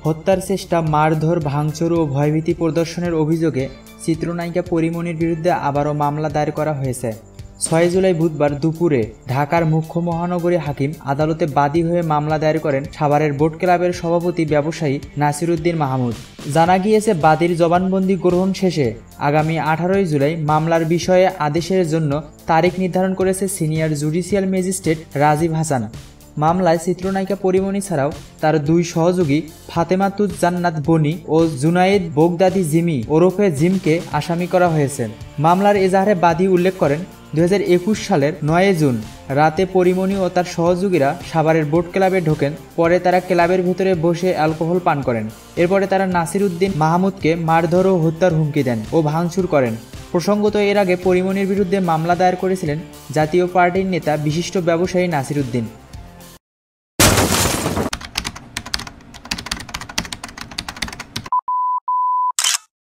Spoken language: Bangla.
হত্যার চেষ্টা, মারধর, ভাঙচুর ও ভয়ভীতি প্রদর্শনের অভিযোগে চিত্রনায়িকা পরীমনির বিরুদ্ধে আবারও মামলা দায়ের করা হয়েছে। 6 জুলাই বুধবার দুপুরে ঢাকার মুখ্য মহানগরী হাকিম আদালতে বাদী হয়ে মামলা দায়ের করেন সাভারের বোট ক্লাবের সভাপতি ব্যবসায়ী নাসিরউদ্দিন মাহমুদ। জানা গিয়েছে, বাদীর জবানবন্দি গ্রহণ শেষে আগামী 18 জুলাই মামলার বিষয়ে আদেশের জন্য তারিখ নির্ধারণ করেছে senior judicial magistrate Rajib Hasan. মামলায় চিত্রনায়িকা পরীমনি ছাড়াও তার 2 সহযোগী ফাতেমাতুজ জান্নাত বনি ও জুনায়েদ বোগদাদি জিমি ওরফে জিমকে আসামি করা হয়েছে। মামলার এজাহারে বাদী উল্লেখ করেন, 2021 সালের 9 জুন রাতে পরীমনি ও তার সহযোগীরা সাভারের বোট ক্লাবে ঢোকেন। পরে তারা ক্লাবের ভেতরে বসে অ্যালকোহল পান করেন। এরপরে তারা নাসিরউদ্দিন মাহমুদকে মারধর ও হত্যার হুমকি দেন ও ভাঙচুর করেন। প্রসঙ্গত, এর আগে পরীমনির বিরুদ্ধে মামলা দায়ের করেছিলেন জাতীয় পার্টির নেতা বিশিষ্ট ব্যবসায়ী নাসিরউদ্দিন।